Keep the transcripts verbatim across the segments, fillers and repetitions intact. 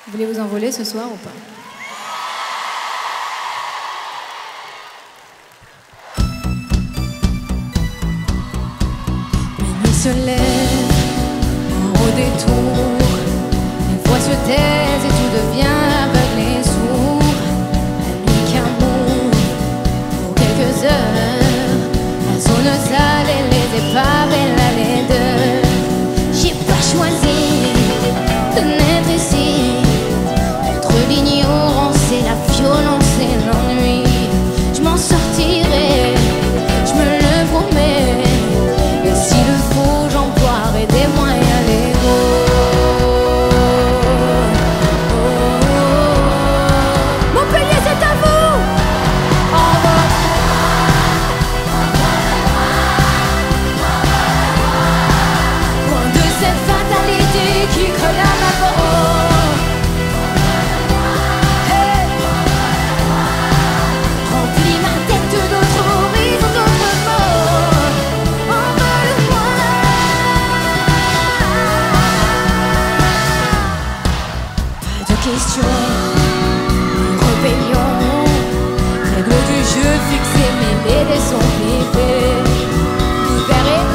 Vous voulez vous envoler ce soir ou pas? Minuit se lève au détour, les voix se taisent et tout devient aveugle et sourd. La nuit qu'un mot pour quelques heures, la zone sale et les épaves et la laideur. J'ai pas choisi de naître ici, entre l'ignorance et la violence et l'ennui. Je m'en sortirai, je me le promets. Et s'il le faut, j'emploierai des moyens légaux. Montpellier, c'est à vous. Au revoir. Loin de cette fatalité qui colle à ma peau. Hey. Remplis ma tête d'autres horizons, d'autres mots. Envole-moi. Pas de questions, rébellion. Règles du jeu fixées, mais les dés sont pipés. Vous verrez.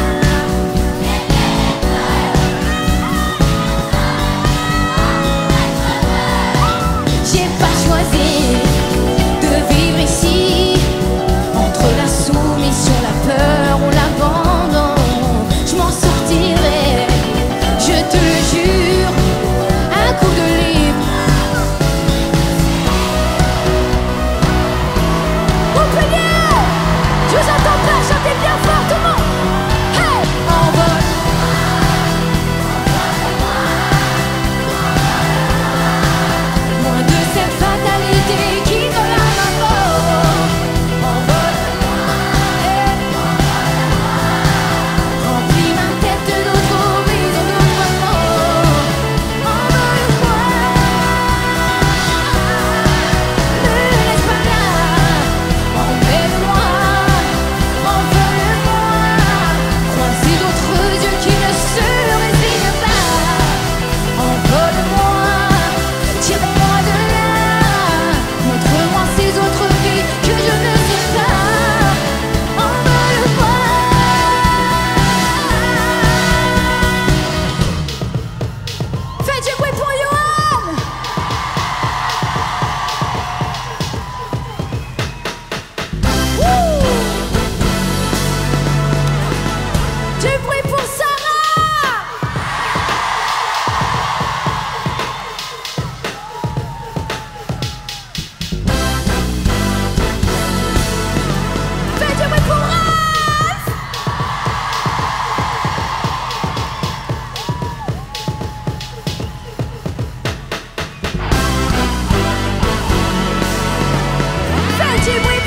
J'ai pas choisi de vivre ici, entre la soumission, la peur ou l'abandon. Je m'en sortirai, je te le jure, un coup de livre. Montpellier, je vous entends pas, chantez bien fort tout le monde. Hey, envol. Loin de cette fatalité qui colle à ma peau. Envole-moi. Hey. Remplis ma tête d'autres horizons, d'autres mots. Envole-moi. Ne laisse pas là. Emmène-moi. Envole-moi. Croisez d'autres yeux qui ne se résignent pas. Envole-moi. Tire-moi de là. Montre-moi ces autres vies que je ne sais pas. Envole-moi. Faites du bruit pour Johan. Wouh. Du bruit pour Sarah. Faites du bruit pour Raph. Faites du bruit